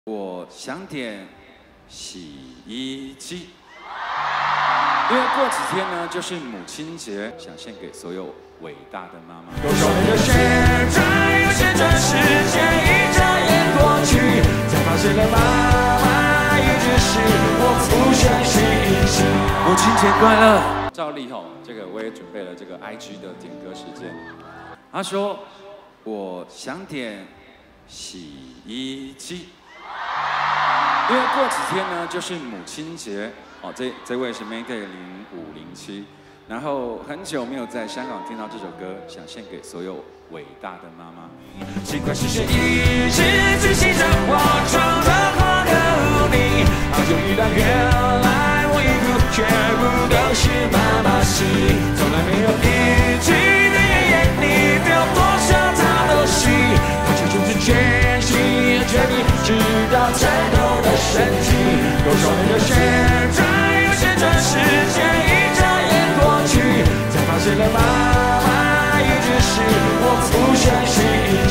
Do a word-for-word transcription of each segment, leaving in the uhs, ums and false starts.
我想点洗衣机，因为过几天呢就是母亲节，想献给所有伟大的妈妈。 多少年的现在，有些转时间一眨眼过去，才发现了妈妈一直是我不相信心。 母亲节快乐！照例吼，这个我也准备了这个 I G 的点歌时间。他说我想点洗衣机。 因为过几天呢就是母亲节哦，这这位是 Mayday 零五零七，然后很久没有在香港听到这首歌，想献给所有伟大的妈妈。 尽管视线一直追寻着我闯的花和你，好久以来原来我一路全部都是妈妈心，从来没有一句的言言你表多少她都是，我却从此全心全意直到颤抖。 身体多少年的现在，有些转时间一眨眼过去，才发现了妈妈一直是我不相信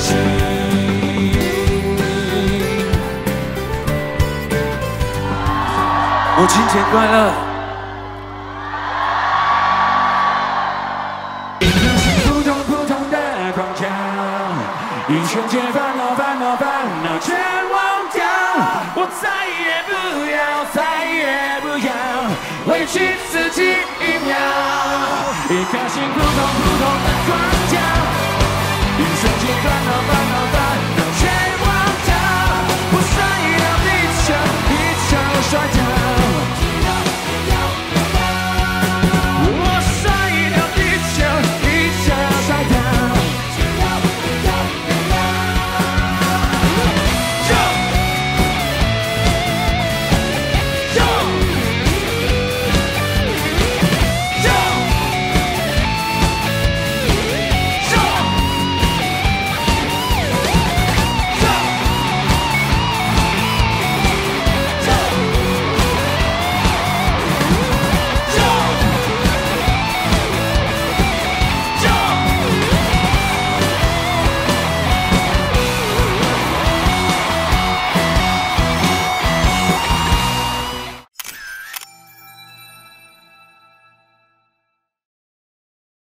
心。 母亲节快乐！